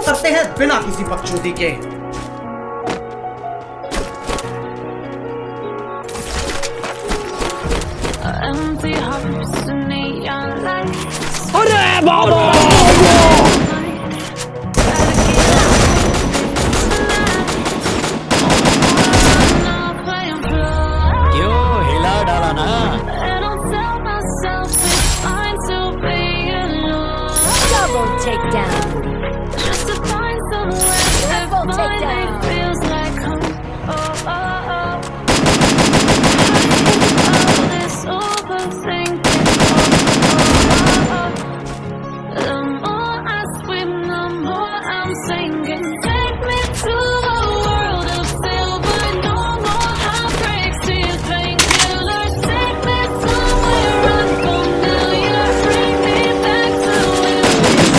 करते हैं बिना किसी बकचोदी के। अरे बाबा Takedown. Just to find somewhere that finally feels like home. Oh, oh, oh. All this overthinking. Oh, oh, oh. The more I swim, the more I'm sinking. Take me to a world of silver. No more heartbreaks, these painkillers. Take me somewhere unfamiliar. Bring me back to where we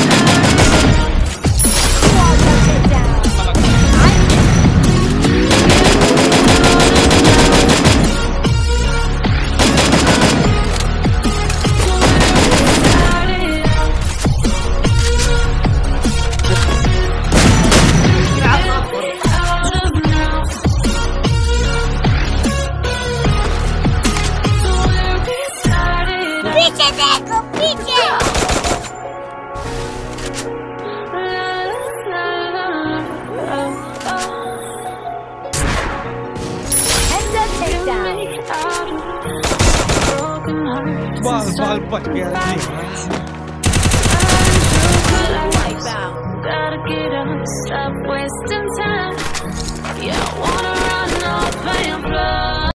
पीछे देखो पीछे। बाल बच गया। Gotta get up, stop wasting time. Yeah, I wanna run off and fly.